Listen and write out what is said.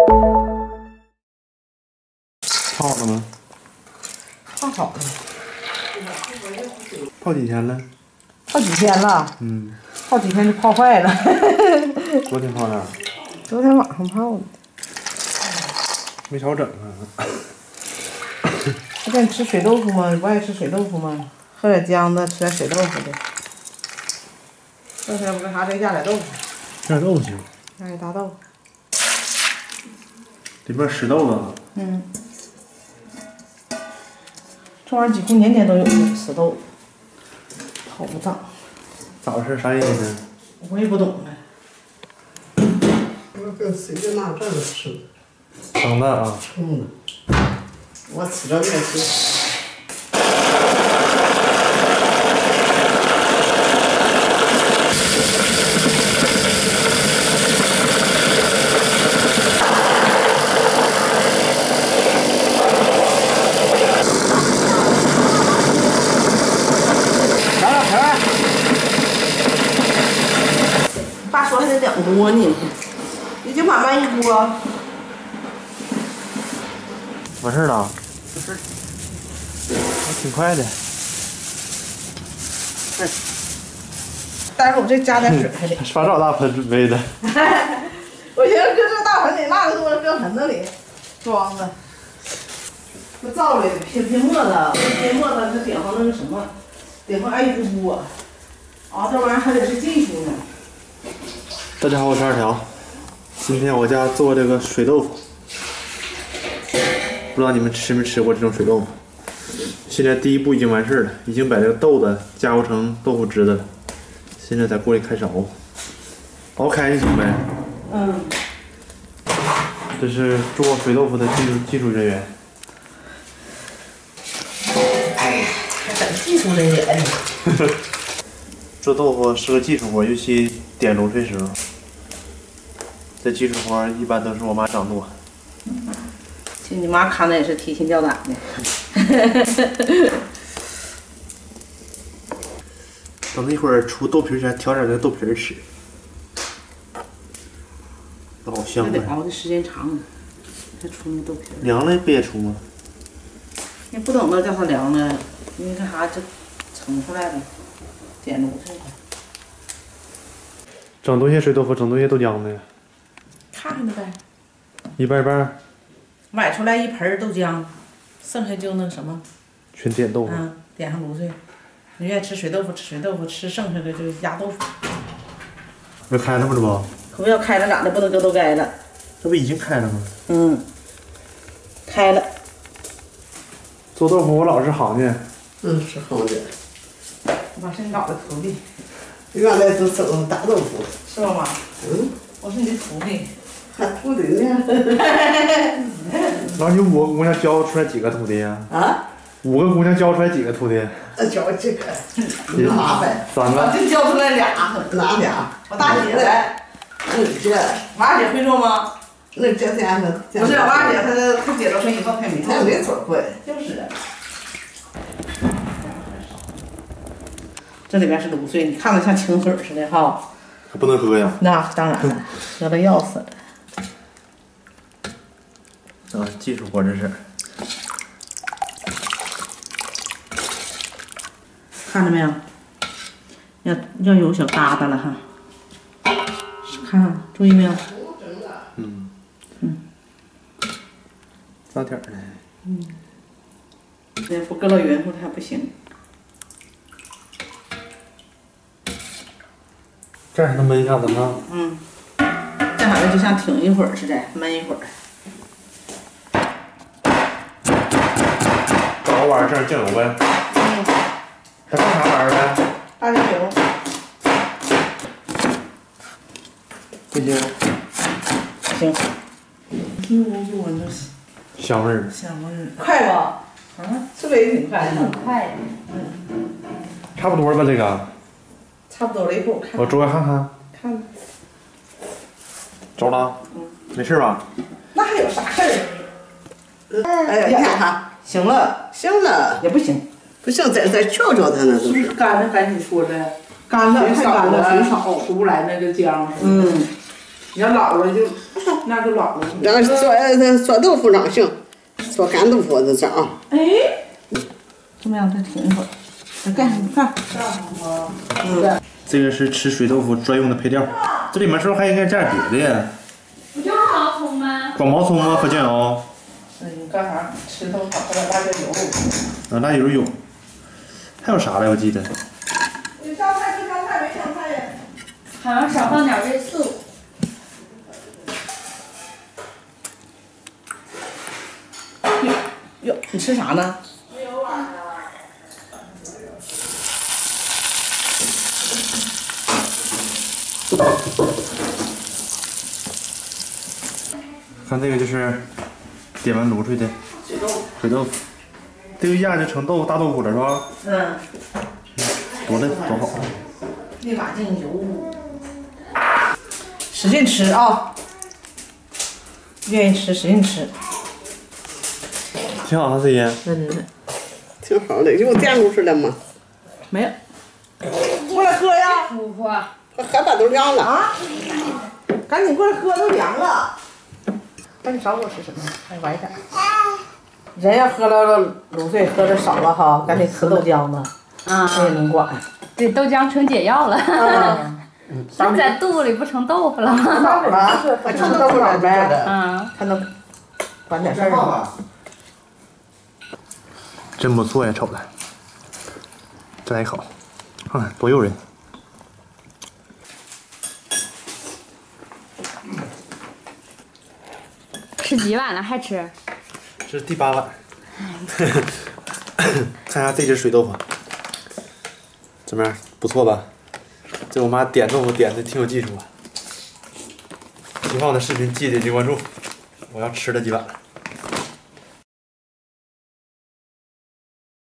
泡好了吗？ 泡好了。 泡几天了？ 泡几天了？ 嗯。 泡几天就泡坏了。 昨天泡的。 昨天晚上泡的。 没少整啊。 不跟你吃水豆腐吗？你不爱吃水豆腐吗？喝点姜子，吃点水豆腐的。这天不干啥，再加点豆腐。 加点豆腐行。 加点大豆腐。 里边湿豆子。 嗯。这玩意儿几乎年年都有湿豆腐，好不脏。 咋回事？啥原因呢？ 我也不懂啊。 我跟随便拿这个吃。 生的啊。 的。我吃着也是。 爸说还得2锅呢，已经满1锅。 完事了。 不是。 还挺快的。 但是我这加点水还得。 刷这么大盆准备的。 我寻思搁这大盆里，那个多搁盆子里装着。这灶里拼沫子，拼沫子它顶上那个什么，顶上挨一只锅。啊，这玩意儿还得是技术呢。 大家好，我是二条。今天我家做这个水豆腐，不知道你们吃没吃过这种水豆腐？现在第一步已经完事了，已经把这个豆子加工成豆腐汁的了。现在在锅里开始熬，熬开就行呗。 嗯。 这是做水豆腐的技术人员。 哎呀，还整技术人员呢。 做豆腐是个技术活，尤其点卤水时候，这技术活一般都是我妈掌舵。 其实你妈看的也是提心吊胆的。 等那会儿出豆皮前，调点那豆皮吃，都好香啊！ 得熬的时间长，才出那豆皮。 凉了不也出吗？ 你不等到叫它凉了，你干啥就盛出来了，点卤去了。 整多些水豆腐，整多些豆浆的呀？ 看看着呗。 一半一半。 崴出来一盆豆浆，剩下就那什么。 全点豆腐。 嗯，点上卤水。你愿意吃水豆腐吃水豆腐，吃剩下的就压豆腐。 要开了吗？这不？ 可不要开了咋的？不能搁都开了。 这不已经开了吗？ 嗯。开了。 做豆腐我老是行呢。 是行的。 我是你老的徒弟。 原来都整大豆腐。 是吧妈？我是你的徒弟。 还徒弟呢？ 那你5个姑娘教出来几个徒弟呀？ 啊 ？5个姑娘教出来几个徒弟？ 教几个？800。 3个。 我就教出来俩。 哪俩？ 我大姐的。 这。 娃姐会做吗？ 那这样的。 不是娃姐，她姐都是一个配没做。 她没做会。 就是。这里边是卤水，你看着像清水似的哈。 可不能喝呀。 那当然了，喝的要死了。 啊，技术活这是。 看着没有？要有小疙瘩了哈。看，注意没有？ 大点儿的。 这不搁到匀乎它还不行。 这样还能焖一下子哈。 这好像就像挺一会儿似的，焖一会儿。 找个碗儿这样酱油呗。还放啥玩意儿呗？ 大酱油。 这些。 行。一闻着香味儿。 香味儿。快吧？是不是也挺快的？ 很快。 差不多吧，这个。 差不多了，一会儿我看。 我捉开看看。 看。 着了。没事吧？ 那还有啥事儿？ 哎呀，你看哈， 行了， 行了， 也不行。 不行，再瞧瞧它那都是。 干了，赶紧说的。 干了， 太干了，水少， 少出不来那个浆。 你要老了就那就老了。 然后做豆腐上行，做干豆腐这啊。 哎，怎么样？这挺一会儿。再干什么看？ 这个是吃水豆腐专用的配料，这里面是不是还应该加点别的呀？ 不就是毛葱吗？ 光毛葱吗？和酱油？ 你干啥？吃头炒点辣椒油。 啊，辣油有。还有啥来？我记得。 有香菜吃香菜，没香菜呀。 好像少放点味素。 哟，你吃啥呢？ 看这个就是点完卤出的水豆腐，这个一压就成大豆腐了是吧？ 嗯。 多嫩多好。 立马进油，使劲吃啊！愿意吃使劲吃。 挺好啊，这烟。 挺好的，有电路似的吗？ 没有。过来喝呀！ 不喝。 喝把都凉了啊！赶紧过来喝，都凉了。赶紧少给我吃什么？还晚一点。人要喝了卤水喝的少了哈，赶紧吃豆浆呢。 啊。 这也能管。 这豆浆成解药了。那在肚子里不成豆腐了吗？ 豆腐了，成豆腐了呗。 嗯。 还能管点事儿呢。 真不错呀，瞅着。再来一口，看看多诱人。 吃几碗了还吃？ 这是第8碗。看下这只水豆腐，怎么样？不错吧？这我妈点豆腐点的挺有技术啊。喜欢我的视频记得点关注，我要吃了几碗了。